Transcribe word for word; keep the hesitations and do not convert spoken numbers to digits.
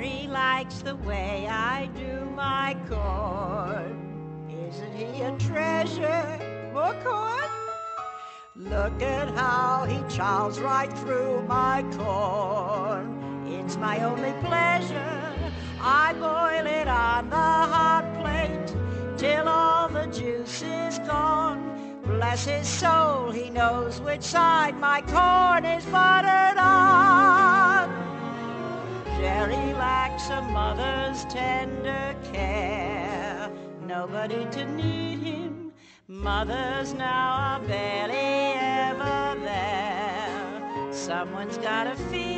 Jerry likes the way I do my corn. Isn't he a treasure? More corn? Look at how he chows right through my corn. It's my only pleasure. I boil it on the hot plate till all the juice is gone. Bless his soul, he knows which side my corn is buttered on. Jerry lacks a mother's tender care, nobody to need him. Mothers now are barely ever there. Someone's gotta feed